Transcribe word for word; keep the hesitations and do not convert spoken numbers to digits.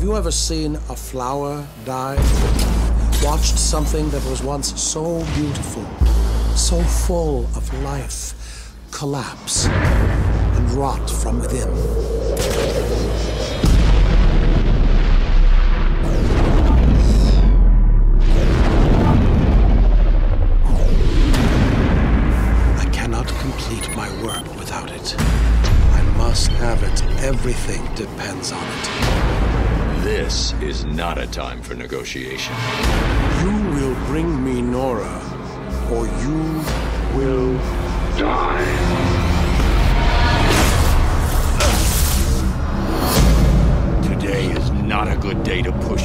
Have you ever seen a flower die? Watched something that was once so beautiful, so full of life, collapse and rot from within? I cannot complete my work without it. I must have it. Everything depends on it. This is not a time for negotiation. You will bring me Nora, or you will die. Today is not a good day to push